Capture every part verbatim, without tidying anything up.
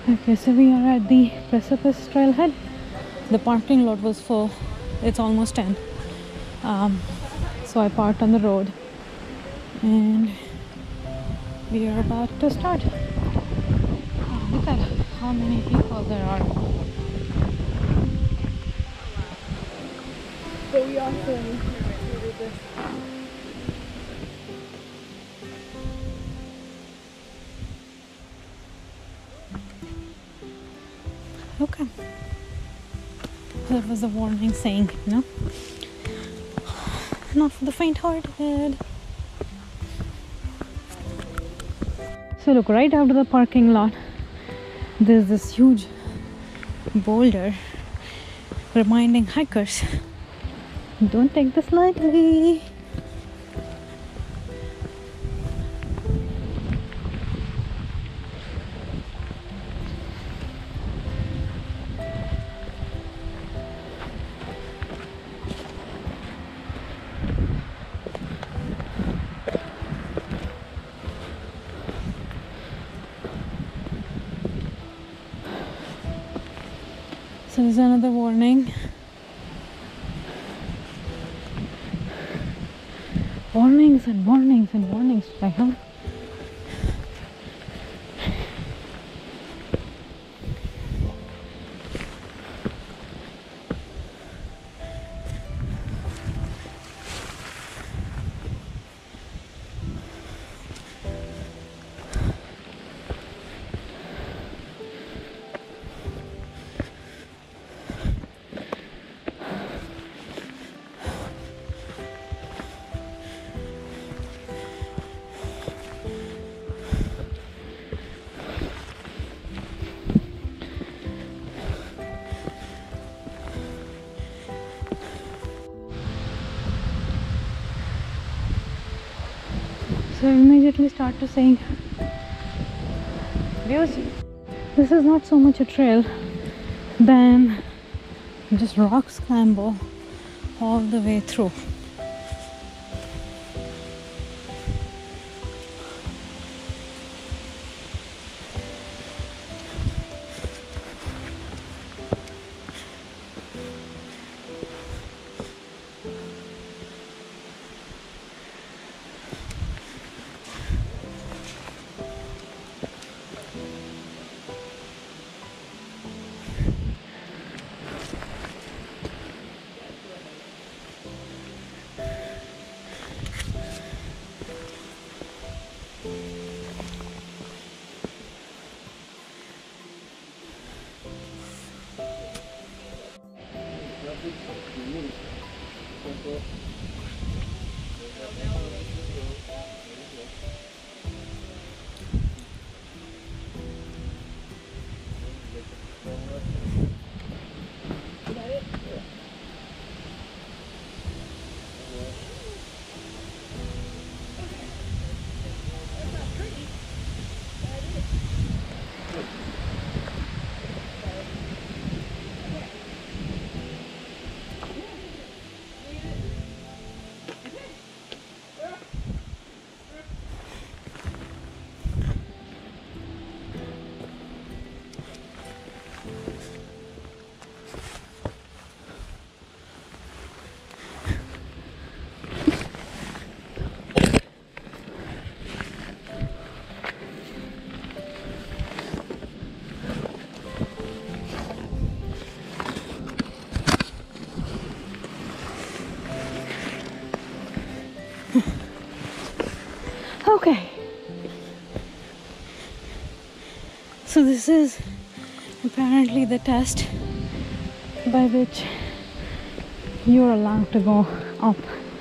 Okay, so we are at the Precipice trailhead. The parking lot was full. It's almost ten. Um, so I parked on the road and we are about to start. Oh, look at how many people there are. So we also need to do this. Okay. That was a warning saying, you know, not for the faint-hearted. So look, right after the parking lot, there's this huge boulder reminding hikers, don't take this lightly. So there's another warning. Warnings and warnings and warnings. Like, huh? So I immediately start to saying, views. This is not so much a trail than just rock scramble all the way through. Okay, so this is apparently the test by which you're allowed to go up.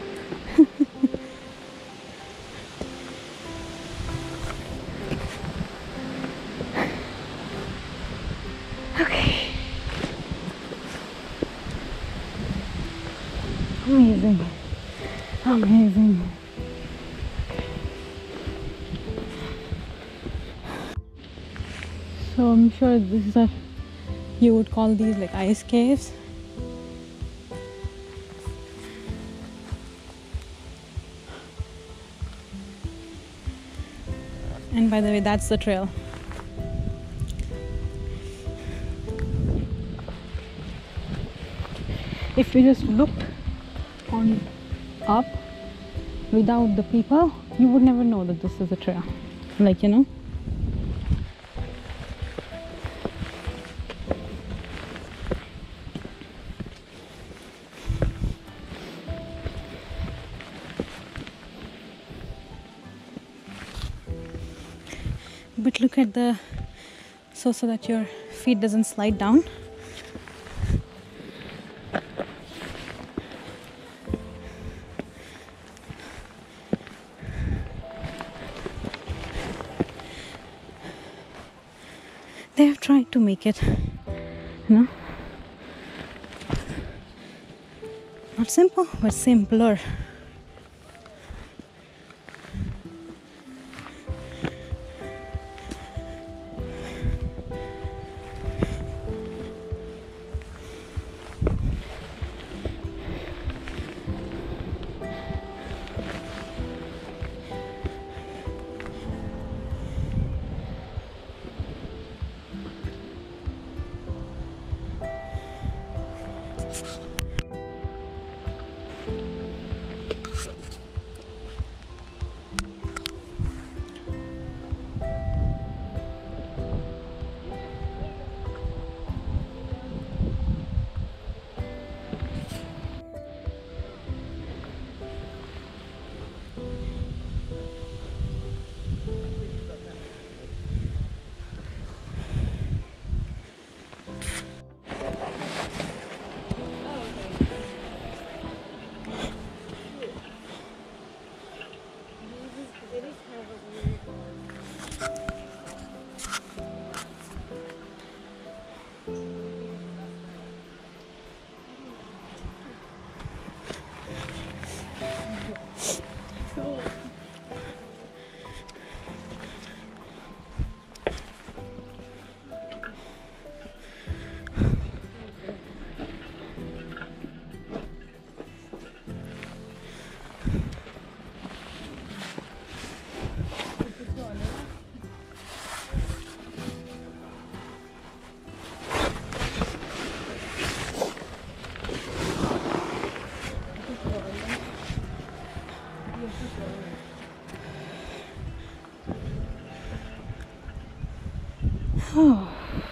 Okay, amazing, amazing. So I'm sure this is a, you would call these like ice caves. And by the way, that's the trail. If you just looked on up without the people, you would never know that this is a trail. Like, you know. But look at the, so so that your feet doesn't slide down. They have tried to make it, you know, not simple, but simpler. Oh.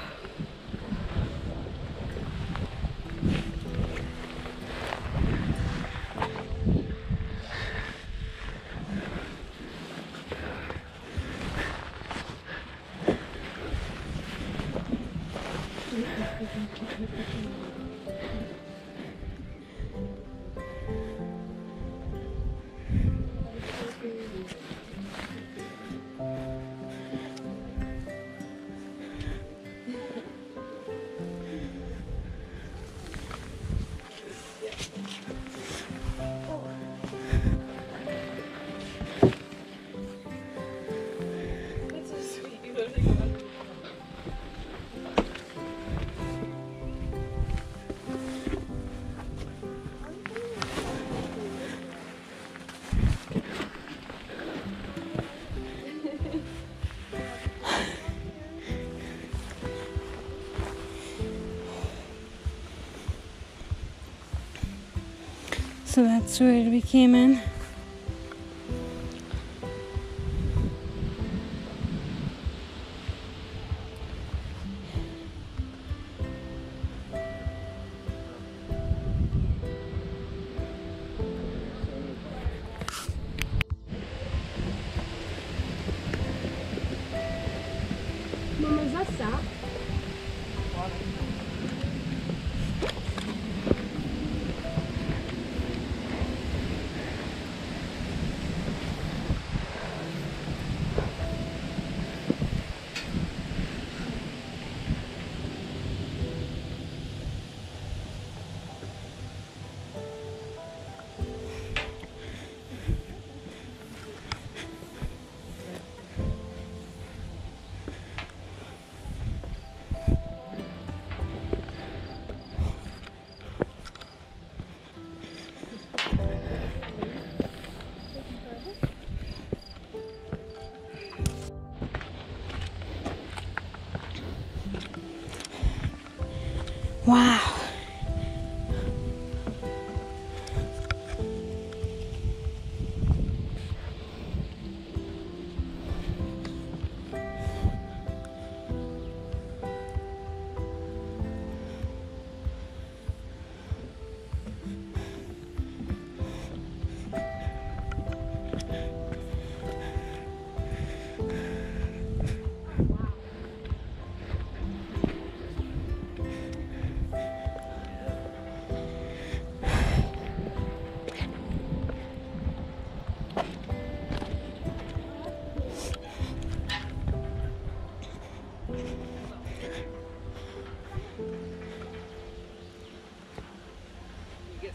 So that's where we came in. Mama, is that sap?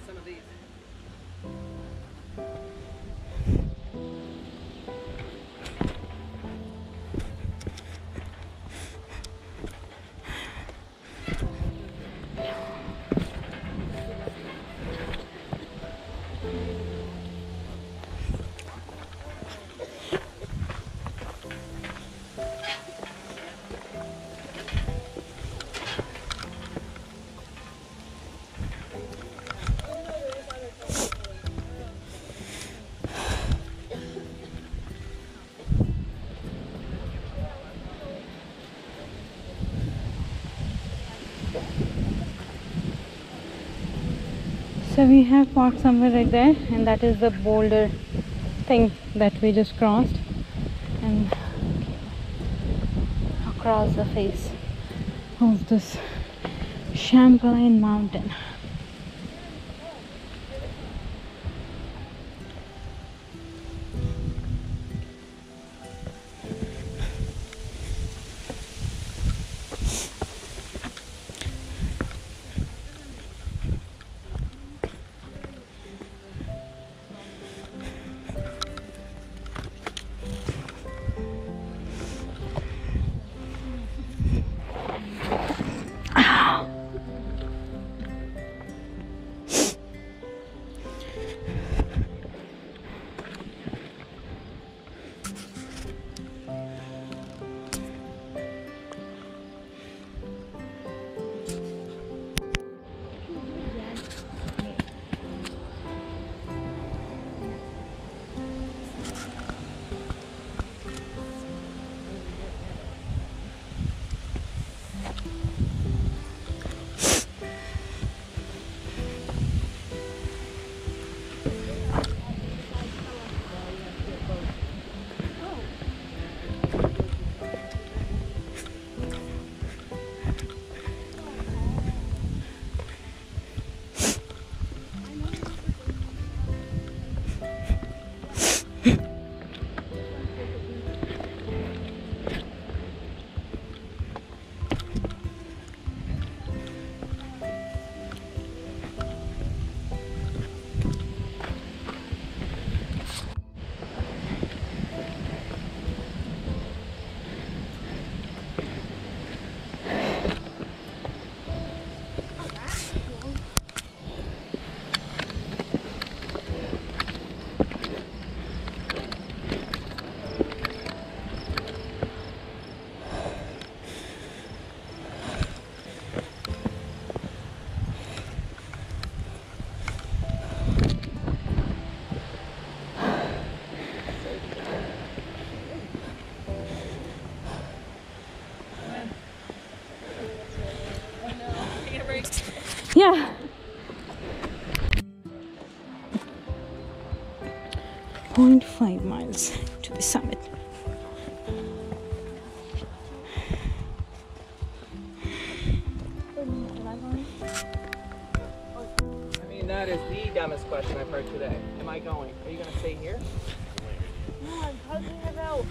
some of these. So we have parked somewhere right there, and that is the boulder thing that we just crossed, and across the face of this Champlain mountain. Yeah. zero point five miles to the summit. I mean, that is the dumbest question I've heard today. Am I going? Are you going to stay here? No, I'm talking about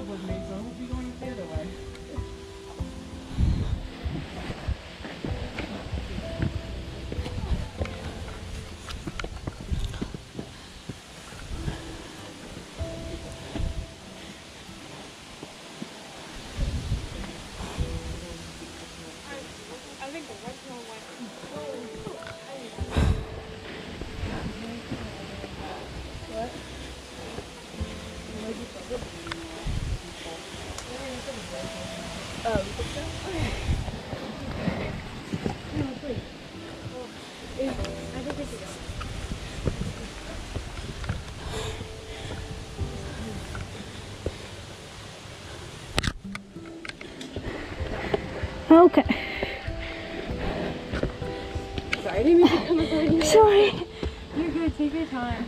love with me, so I won't be going the other way. I think the right one went. Okay. Sorry, I didn't mean to come up on you. Sorry. You're good, take your time.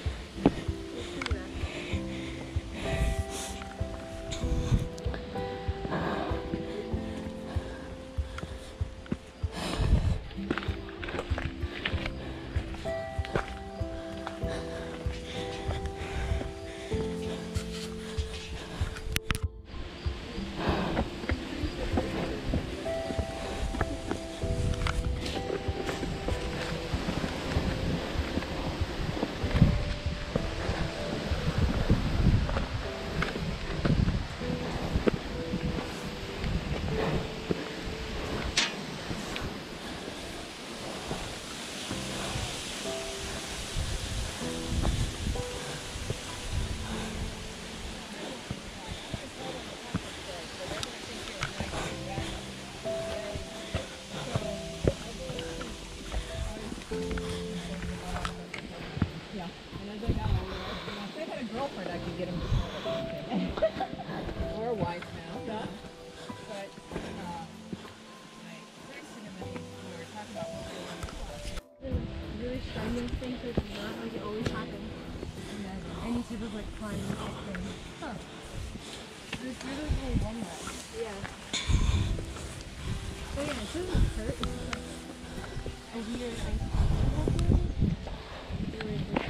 Girlfriend, I could get him to or a wife now. But uh, I texted him and we were talking about what we were doing. Really shining things that do not like it always happens. Any type of like climbing thing. Huh. There's really one way. Yeah. So yeah, it doesn't hurt. It's just like a weird uncomfortable feeling. Really weird.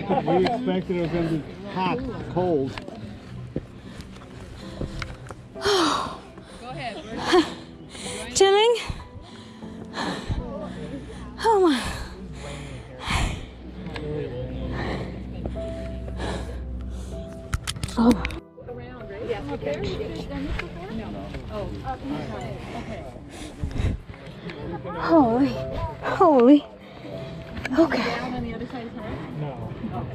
We expected it was going to be hot, cold. Go ahead. We're Chilling? Oh my. Oh. around, right? Yes, up there. No. Oh, up okay. Holy. Holy. Okay. Down on the other side of her? No.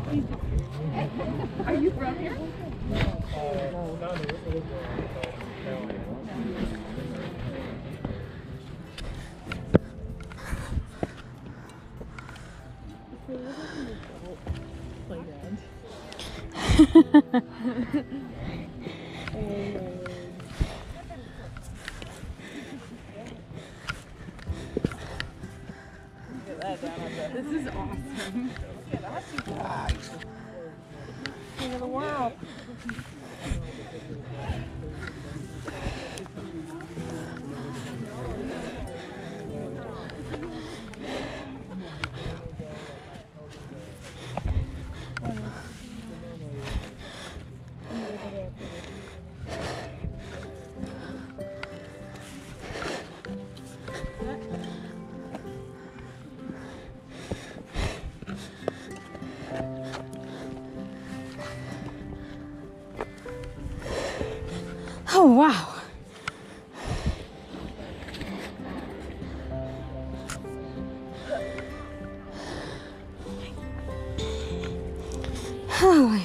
Are you from here? Playground. This is awesome. King of the world. Oh wow. Holy.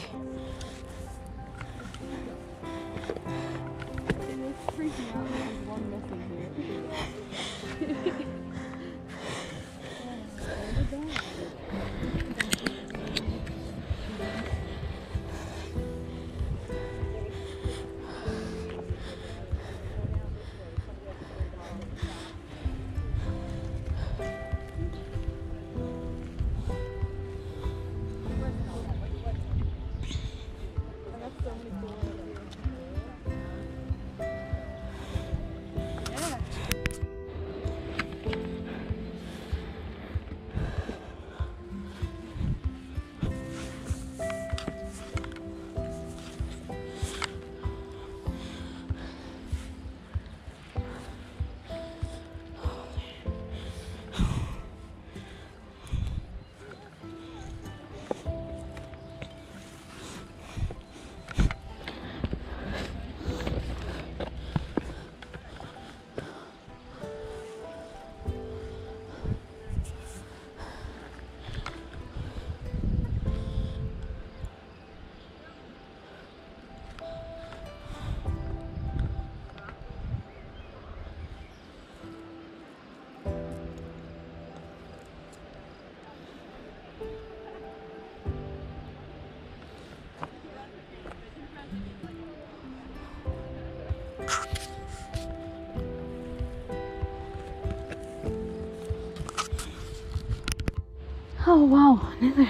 Oh wow, another.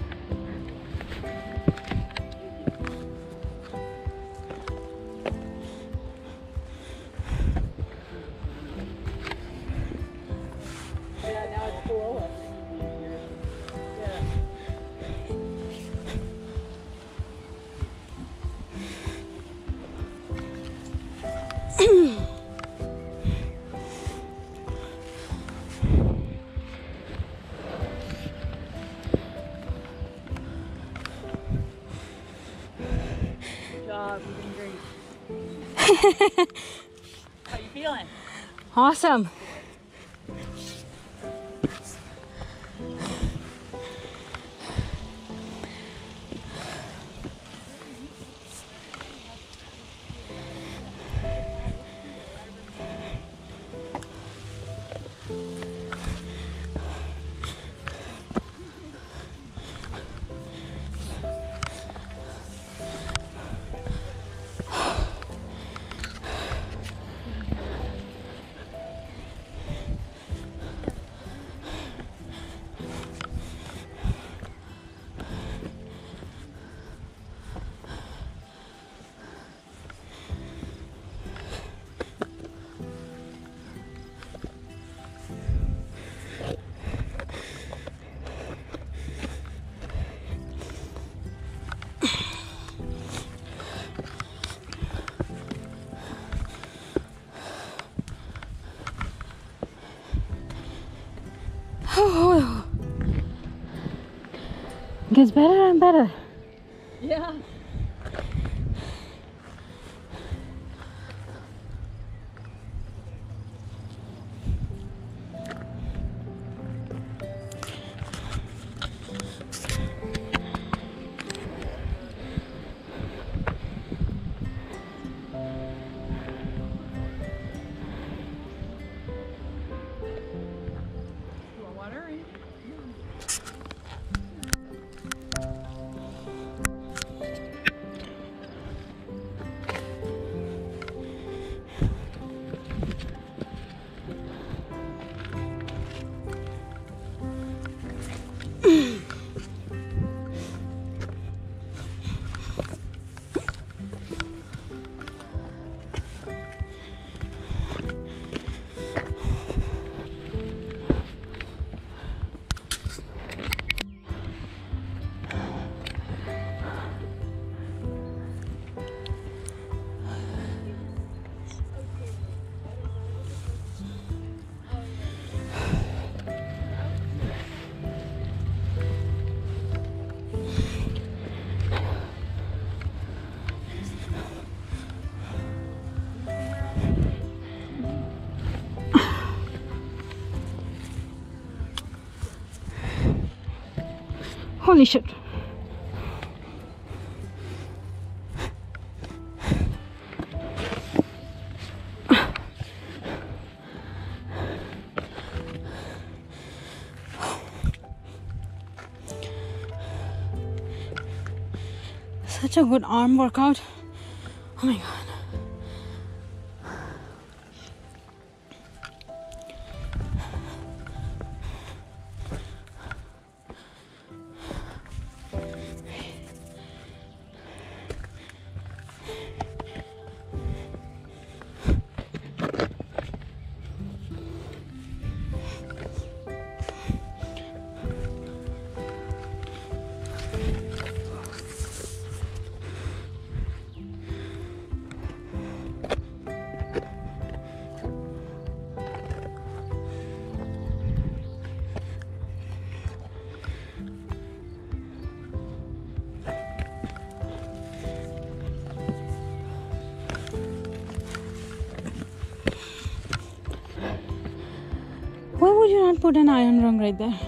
Yeah, now it's below us. Yeah. Good job, you're doing great. How you feeling? Awesome. gets better and better. Yeah. You want water? Or anything? Holy shit. Such a good arm workout. Oh my god. Why would you not put an iron rung right there?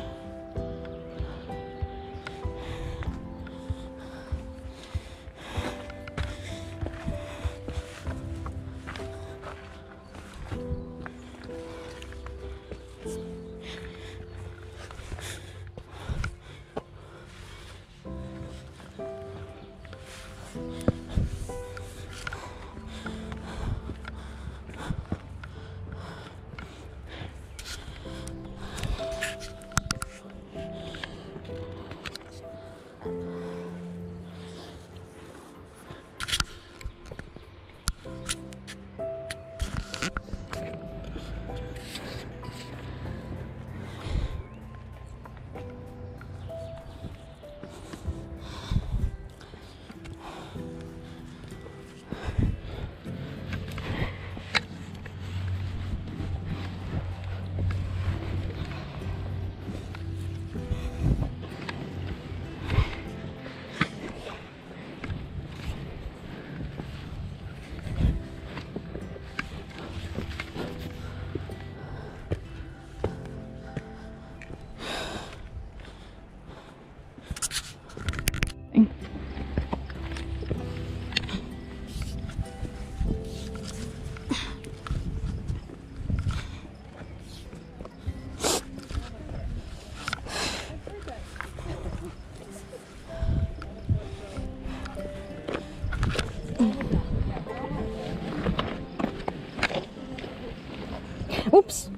Oops.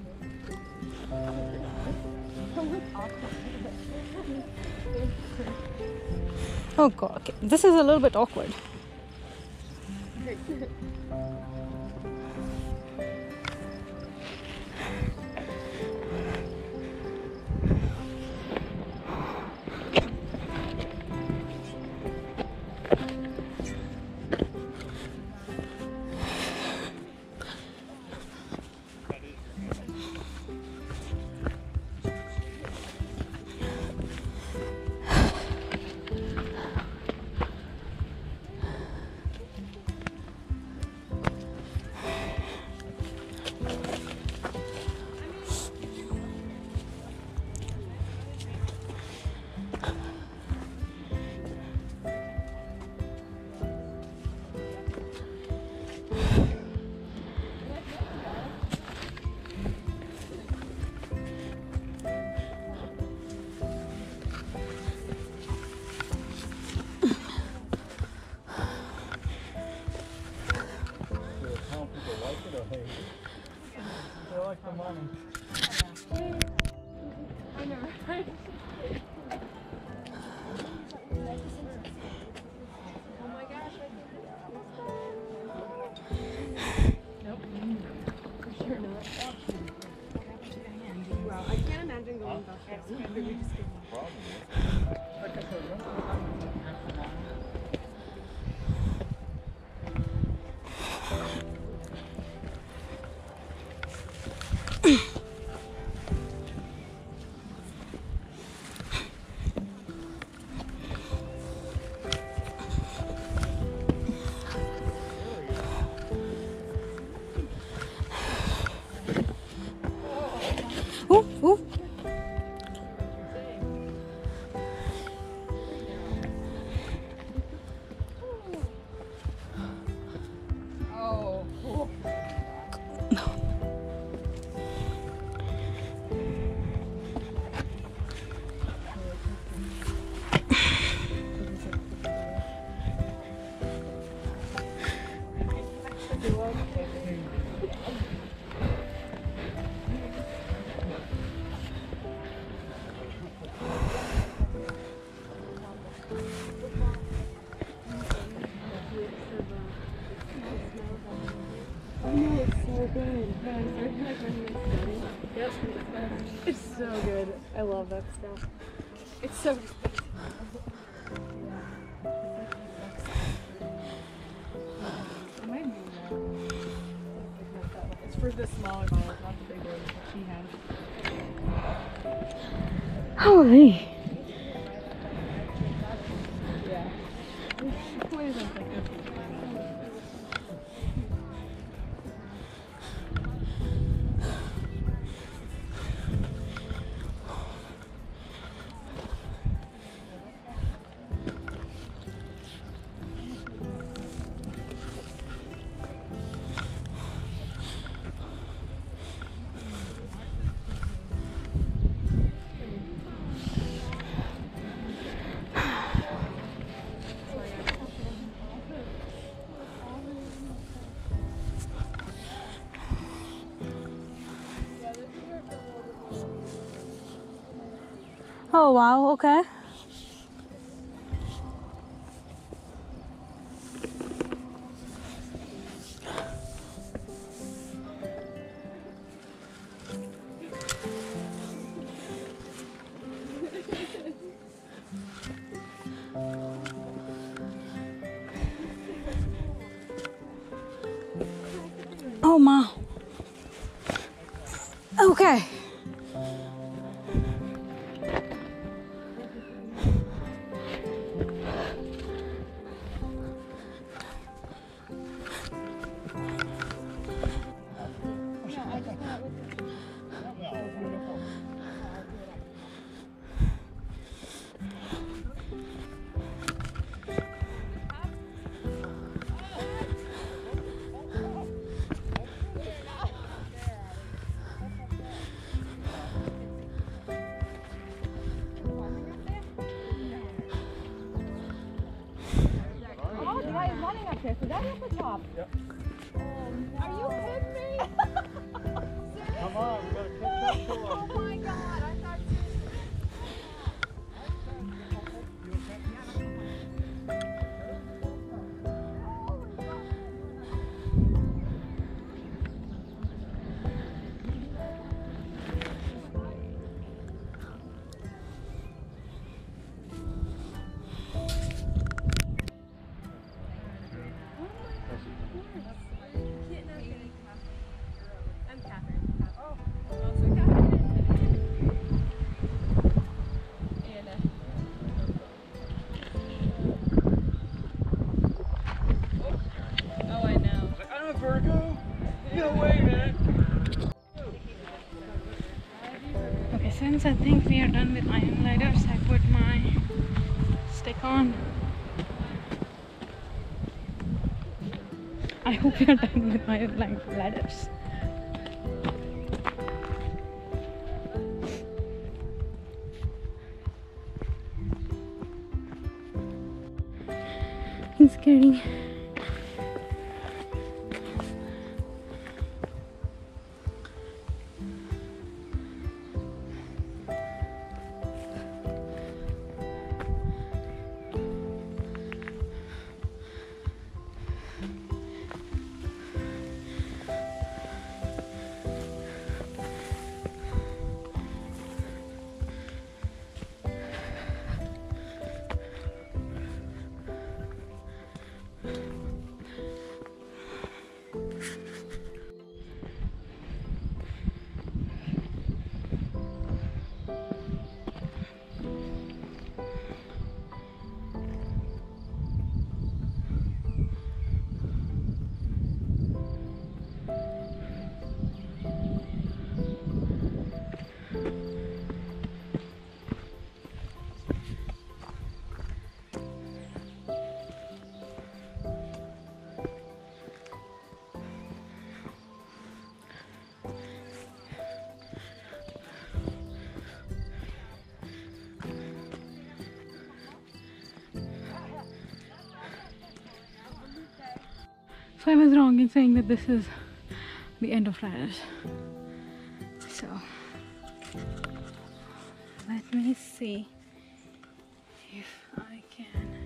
Oh god, okay. This is a little bit awkward. like the money. I know, right? Oh my gosh, I think nope. For sure not. Wow, I can't imagine going back down. We just get Ooh, ooh. oh, cool. I know, it's so good. But I'm starting like when we study. Yep. It's so good. I love that stuff. It's so expensive. It might be more. It's for the smaller bottles, not the big ones that she had. Holy. Yeah. The point is, I'm thinking. Oh wow, okay. Oh ma. Okay. Okay, so that's at the top. Yep. Um, Are you kidding me? Come on, we gotta catch up to Oh them. my god, I thought I'm Catherine. Oh, also Catherine. And uh, oh, I know. I don't have vertigo. Get away, man. Okay, since I think we are done with iron gliders, I put my stick on. I hope we are done with my iron gliders. It's scary. So I was wrong in saying that this is the end of Riders. So let me see if I can.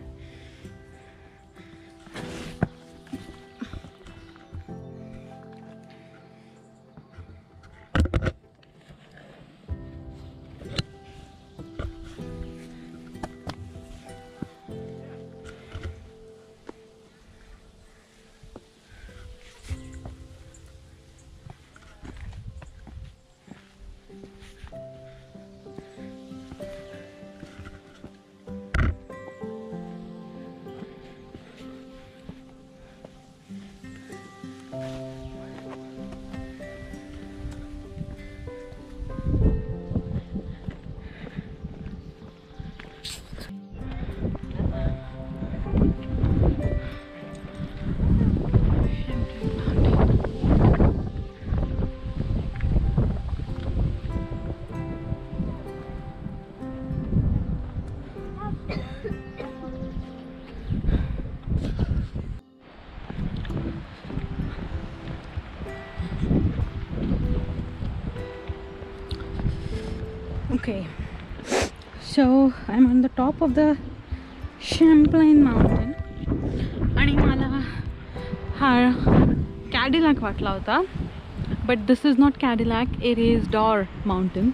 Okay, so I'm on the top of the Champlain mountain आणि मला हा Cadillac वाटला होता, but this is not Cadillac, it is Door mountain.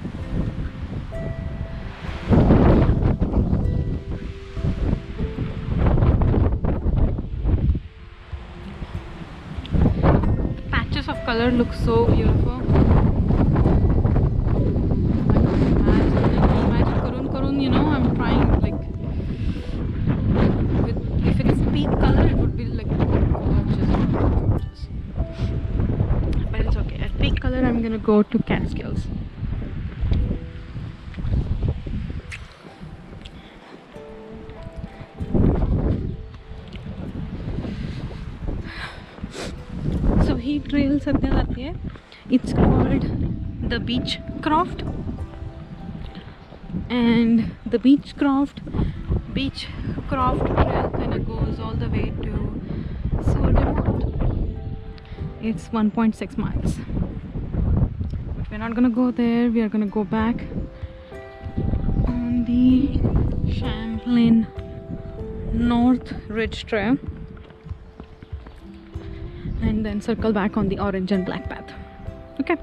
Patches of color look so beautiful. You know, I'm trying like with, if it's peak color it would be like gorgeous, gorgeous. But it's okay. At peak color I'm gonna go to Catskills. So he trail sadhya jati hai. It's called the Beechcroft. And the Beechcroft Beechcroft trail kind of goes all the way to Swordemont. It's one point six miles, but we're not gonna go there. We are gonna go back on the Champlain North Ridge Trail and then circle back on the orange and black path. Okay.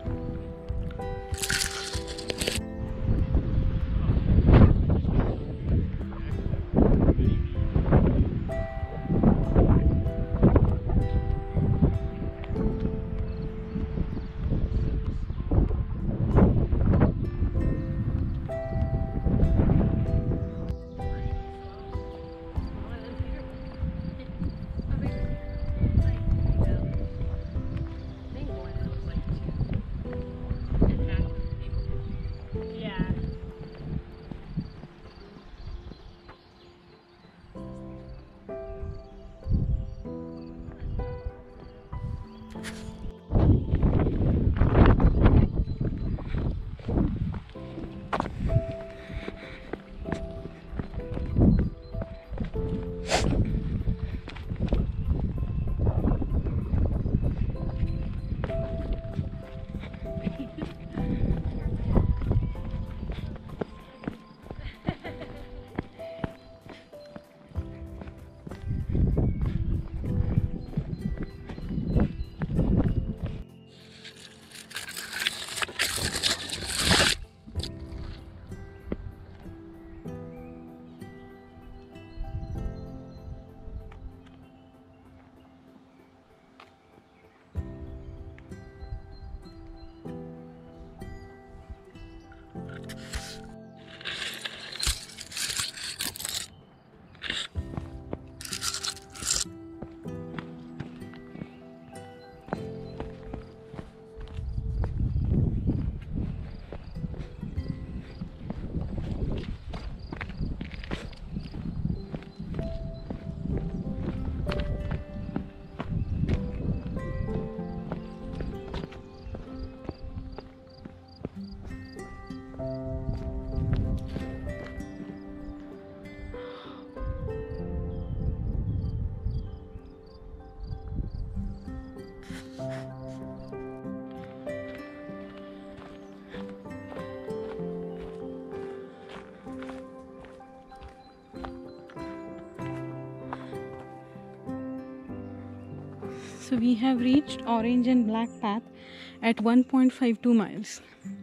So we have reached orange and black path at one point five two miles,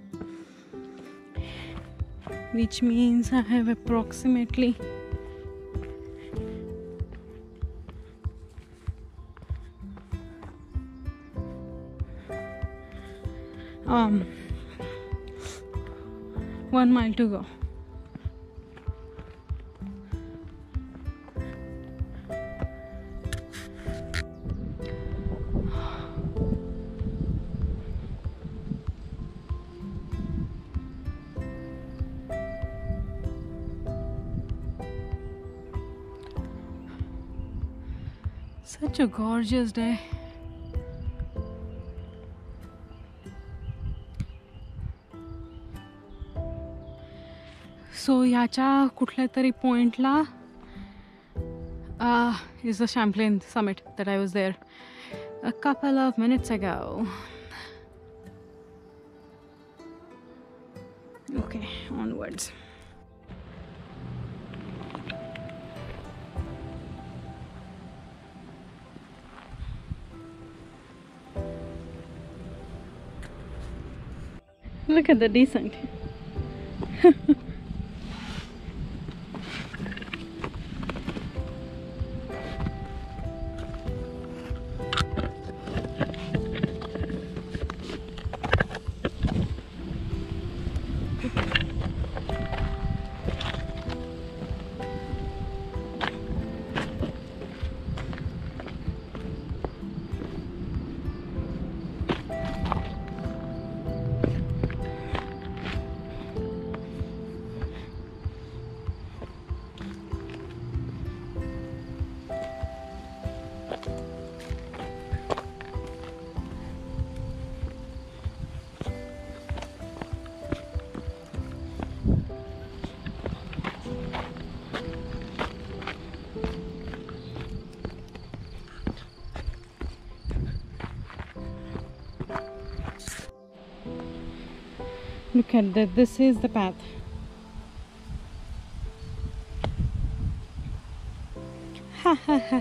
which means I have approximately um one mile to go. Such a gorgeous day. So याच्या कुठल्या तरी पॉइंटला uh, is the Champlain summit that I was there a couple of minutes ago. Okay, onwards. Look at the descent. Look at that, this is the path. Ha ha ha.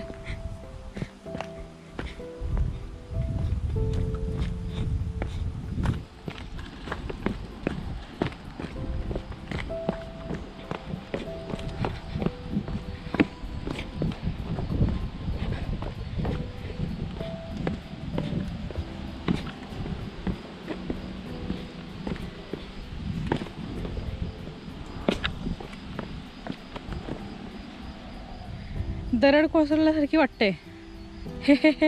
दरड कोसळल्यासारखी वाटते. हे हे हे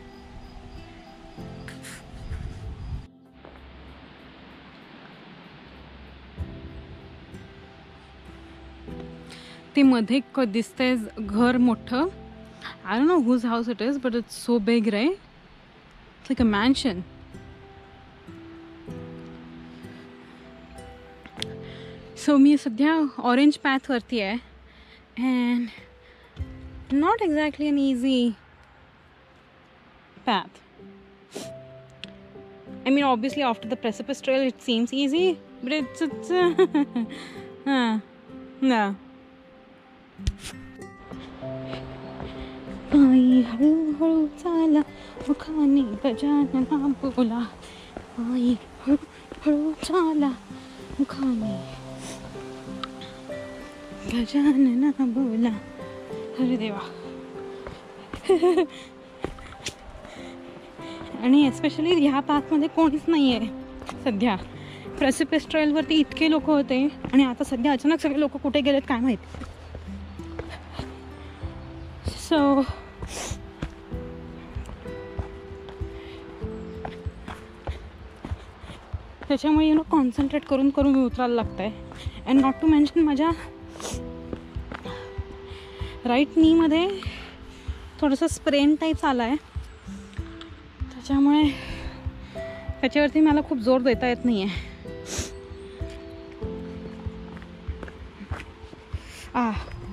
ते मध्ये दिसतंय घर मोठं. I don't know whose house it is, but it's so big, right? It's like a mansion. So मी सध्या orange path वरती आहे and not exactly an easy path. I mean, obviously after the Precipice trail it seems easy, but it's it's uh, uh, no. आई हळूहळू चाला मुखाने गजानना बोला. आई हळूहळू चाला मुखाने गजानना बोला. अरे देवा. आणि एस्पेशली ह्या पाथमध्ये कोणीच नाही आहे सध्या. प्रेसिपिस ट्रेलवरती इतके लोक होते आणि आता सध्या अचानक सगळे लोक कुठे गेलेत काय माहीत. सो त्याच्यामुळे यू नो कॉन्सन्ट्रेट करून करून उतरायला लागतं आहे. अँड नॉट टू मेन्शन माझ्या राईट नीमध्ये थोडंसं स्प्रेन टाईप आला आहे, त्याच्यामुळे त्याच्यावरती मला खूप जोर देता येत नाही आहे. आ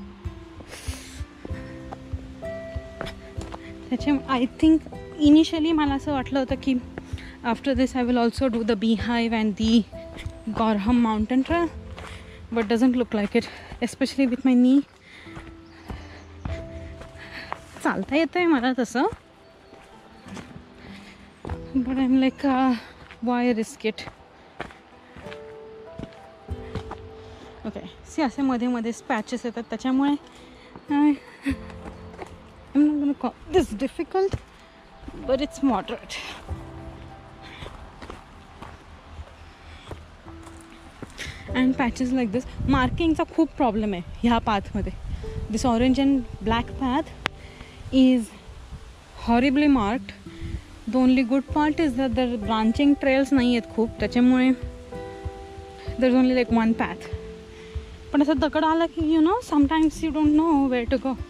त्याच्या आय थिंक इनिशियली मला असं वाटलं होतं की after this I will also do the Beehive and the Gorham Mountain Trail, but doesn't look like it, especially with my knee. चालता येतं आहे मला तसं, but I'm like, uh, why risk it? Okay, see, असे मध्ये मध्ये patches येतात त्याच्यामुळे I, I'm not gonna call this difficult, but it's moderate. And patches like this, marking चा खूप problem आहे ह्या path मध्ये. This orange and black path is horribly marked. The only good part is that the branching trails नाही आहेत खूप, त्याच्यामुळे there's only like one path. पण असं दगड आला की you know sometimes you don't know where to go.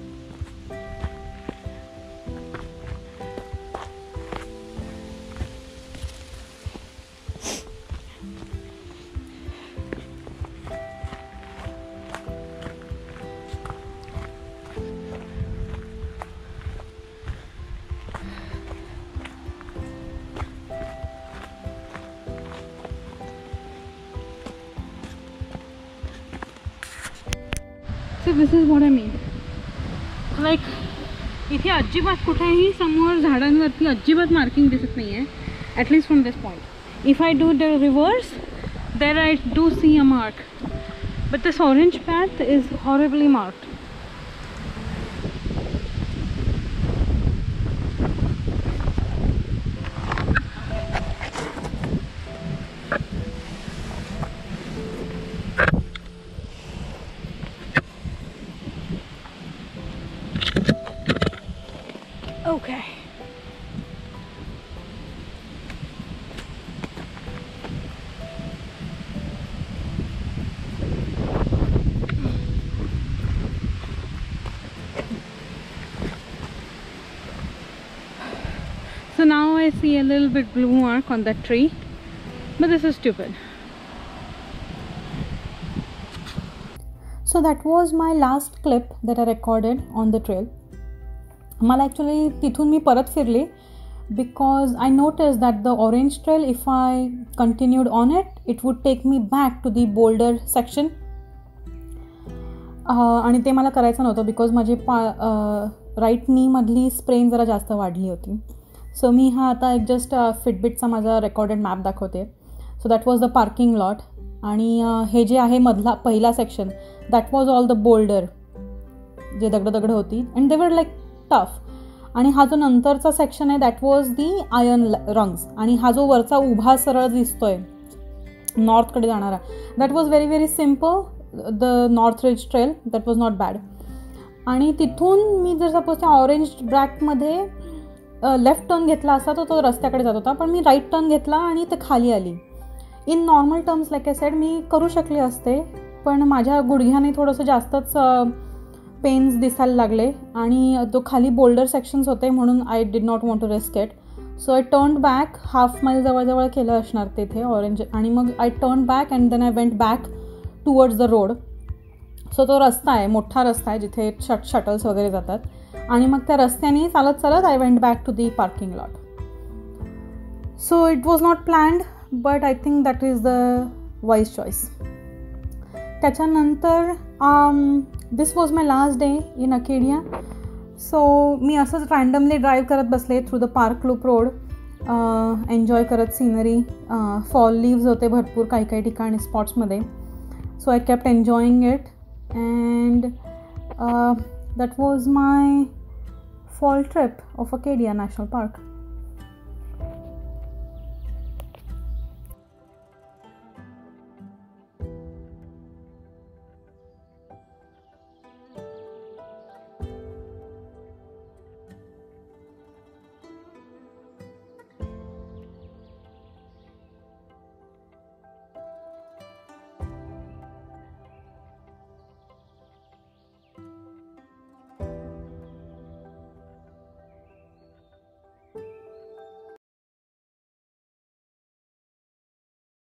So this is what I mean. Like इथे अजिबात कुठेही समोर झाडांवरती अजिबात मार्किंग दिसत नाही आहे. At least from this point. If I do the reverse, there I do see a mark. But this orange path is horribly marked. Okay. So now I see a little bit blue mark on that tree, but this is stupid. So that was my last clip that I recorded on the trail. मला actually तिथून मी परत फिरले because I noticed that the orange trail, if I continued on it, it would take me back to the boulder section. uh, आणि ते मला करायचं नव्हतं बिकॉज माझे पा राईट नीमधली स्प्रेन जरा जास्त वाढली होती. सो मी हा आता एक जस्ट फिटबिटचा माझा रेकॉर्डेड मॅप दाखवते. So that was the parking lot आणि हे जे आहे मधला पहिला section that was all the boulder जे दगड दगड होती and they were like tough. आणि हा जो नंतरचा सेक्शन आहे that was the iron rungs आणि हा जो वरचा उभा सरळ दिसतोय नॉर्थकडे जाणारा that was very very simple. The North Ridge Trail that was not bad. आणि तिथून मी जर सपोज त्या ऑरेंज ब्रॅकमध्ये लेफ्ट टर्न घेतला असता तर तो रस्त्याकडे जात होता पण मी राईट टर्न घेतला आणि ते खाली आली. In normal terms like I said मी करू शकले असते पण माझ्या गुडघ्याने थोडंसं जास्तच पेन्स दिसायला लागले आणि तो खाली बोल्डर सेक्शन्स होते म्हणून I did not want to risk it. So I turn back half mile जवळजवळ केलं असणार तिथे ऑरेंज आणि मग I turn back and then I went back towards the road. So तो रस्ता आहे मोठा रस्ता आहे जिथे शट शटल्स वगैरे जातात आणि मग त्या रस्त्याने चालत चालत I went back to the parking lot. So it was not planned but I think that is the wise choice. त्याच्यानंतर this was my last day in Acadia. So मी असंच रँडमली ड्राईव्ह करत बसले through the park loop road enjoy करत scenery. Fall leaves होते भरपूर काही काही ठिकाणी स्पॉट्समध्ये. So I kept enjoying it and that was my fall trip of Acadia National Park.